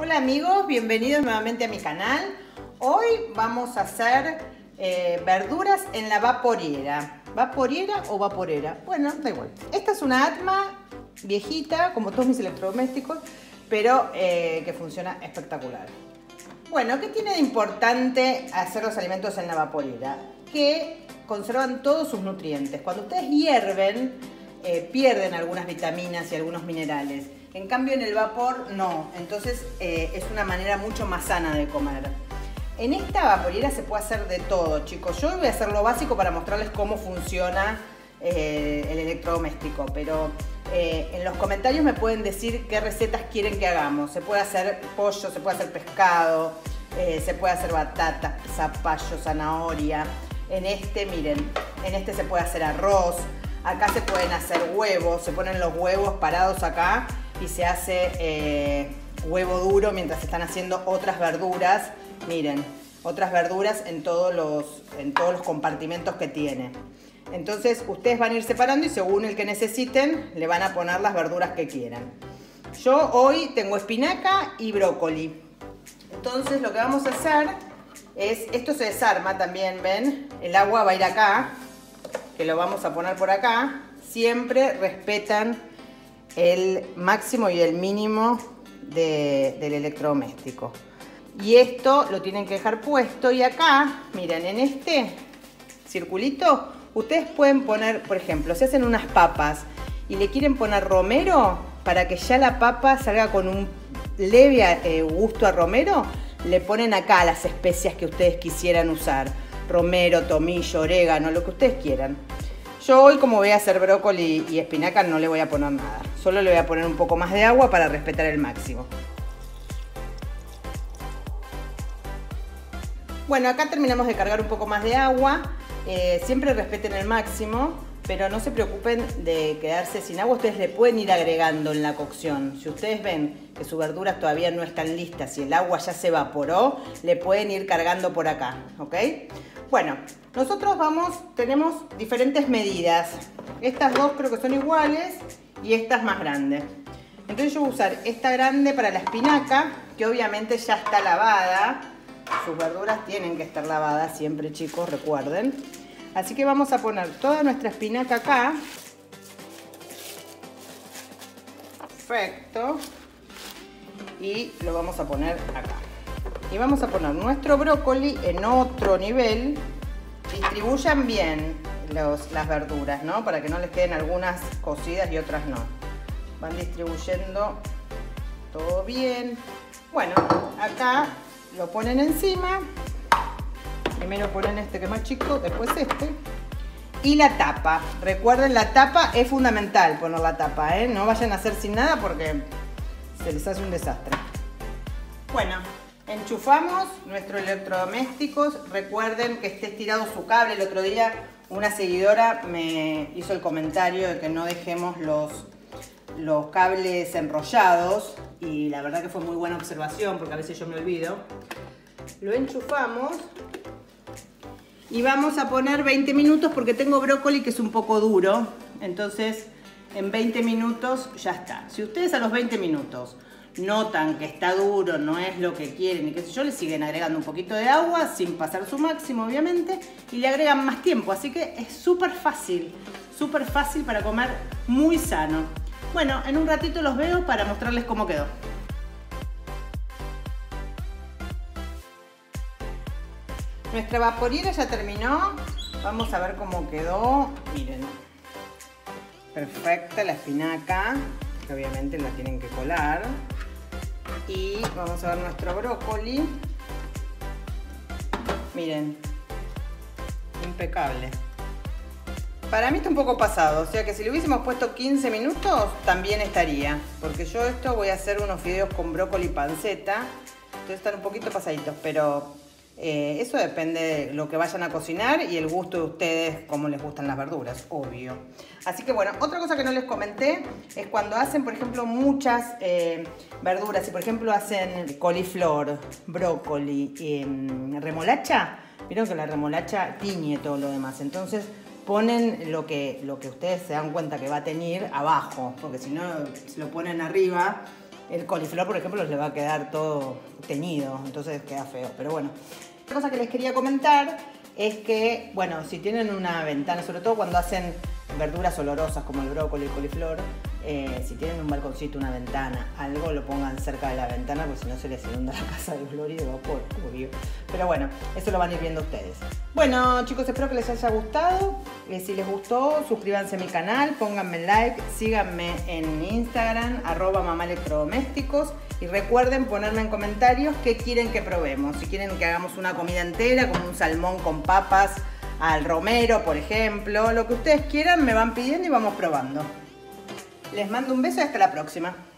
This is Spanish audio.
Hola amigos, bienvenidos nuevamente a mi canal. Hoy vamos a hacer verduras en la vaporiera. ¿Vaporiera o vaporera? Bueno, da igual. Esta es una Atma viejita, como todos mis electrodomésticos, pero que funciona espectacular. Bueno, ¿qué tiene de importante hacer los alimentos en la vaporiera? Que conservan todos sus nutrientes. Cuando ustedes hierven, pierden algunas vitaminas y algunos minerales. En cambio en el vapor no, entonces es una manera mucho más sana de comer. En esta vaporiera se puede hacer de todo, chicos. Yo voy a hacer lo básico para mostrarles cómo funciona el electrodoméstico, pero en los comentarios me pueden decir qué recetas quieren que hagamos. Se puede hacer pollo, se puede hacer pescado, se puede hacer batata, zapallo, zanahoria. En este, miren, en este se puede hacer arroz. Acá se pueden hacer huevos, se ponen los huevos parados acá y se hace huevo duro mientras están haciendo otras verduras. Miren, otras verduras en todos los compartimentos que tiene. Entonces ustedes van a ir separando y según el que necesiten le van a poner las verduras que quieran. Yo hoy tengo espinaca y brócoli. Entonces lo que vamos a hacer es, esto se desarma también, ¿ven? El agua va a ir acá, que lo vamos a poner por acá. Siempre respetan el máximo y el mínimo del electrodoméstico. Y esto lo tienen que dejar puesto. Y acá, miren, en este circulito, ustedes pueden poner, por ejemplo, si hacen unas papas y le quieren poner romero, para que ya la papa salga con un leve gusto a romero, le ponen acá las especias que ustedes quisieran usar. Romero, tomillo, orégano, lo que ustedes quieran. Yo hoy, como voy a hacer brócoli y espinaca, no le voy a poner nada. Solo le voy a poner un poco más de agua para respetar el máximo. Bueno, acá terminamos de cargar un poco más de agua. Siempre respeten el máximo, pero no se preocupen de quedarse sin agua. Ustedes le pueden ir agregando en la cocción. Si ustedes ven que sus verduras todavía no están listas y el agua ya se evaporó, le pueden ir cargando por acá, ¿ok? Bueno, nosotros tenemos diferentes medidas. Estas dos creo que son iguales y esta es más grande. Entonces yo voy a usar esta grande para la espinaca, que obviamente ya está lavada. Sus verduras tienen que estar lavadas siempre, chicos, recuerden. Así que vamos a poner toda nuestra espinaca acá. Perfecto. Y lo vamos a poner acá. Y vamos a poner nuestro brócoli en otro nivel. Distribuyan bien las verduras, ¿no? Para que no les queden algunas cocidas y otras no. Van distribuyendo todo bien. Bueno, acá lo ponen encima. Primero ponen este que es más chico, después este. Y la tapa. Recuerden, la tapa es fundamental poner la tapa, ¿eh? No vayan a hacer sin nada porque se les hace un desastre. Bueno, enchufamos nuestros electrodomésticos. Recuerden que esté estirado su cable. El otro día una seguidora me hizo el comentario de que no dejemos los cables enrollados. Y la verdad que fue muy buena observación porque a veces yo me olvido. Lo enchufamos. Y vamos a poner 20 minutos porque tengo brócoli que es un poco duro. Entonces en 20 minutos ya está. Si ustedes a los 20 minutos notan que está duro, no es lo que quieren y qué sé yo, le siguen agregando un poquito de agua sin pasar su máximo obviamente y le agregan más tiempo. Así que es súper fácil para comer, muy sano. Bueno, en un ratito los veo para mostrarles cómo quedó. Nuestra vaporiera ya terminó. Vamos a ver cómo quedó. Miren. Perfecta la espinaca, que obviamente la tienen que colar. Y vamos a ver nuestro brócoli. Miren. Impecable. Para mí está un poco pasado, o sea que si le hubiésemos puesto 15 minutos también estaría. Porque yo esto voy a hacer unos fideos con brócoli y panceta. Entonces están un poquito pasaditos, pero eso depende de lo que vayan a cocinar y el gusto de ustedes, cómo les gustan las verduras, obvio. Así que bueno, otra cosa que no les comenté es cuando hacen, por ejemplo, muchas verduras. Si por ejemplo hacen coliflor, brócoli, remolacha, vieron que la remolacha tiñe todo lo demás. Entonces ponen lo que ustedes se dan cuenta que va a teñir abajo, porque si no, si lo ponen arriba, El coliflor, por ejemplo, le va a quedar todo teñido, entonces queda feo. Pero bueno, otra cosa que les quería comentar es que, bueno, si tienen una ventana, sobre todo cuando hacen verduras olorosas como el brócoli y el coliflor, si tienen un balconcito, una ventana, algo, lo pongan cerca de la ventana porque si no se les inunda la casa de olor y de vapor, obvio. Pero bueno, eso lo van a ir viendo ustedes. Bueno, chicos, espero que les haya gustado. Si les gustó, suscríbanse a mi canal, pónganme like, síganme en Instagram, @mamaelectrodomésticos, y recuerden ponerme en comentarios qué quieren que probemos. Si quieren que hagamos una comida entera, como un salmón con papas al romero, por ejemplo, lo que ustedes quieran me van pidiendo y vamos probando. Les mando un beso y hasta la próxima.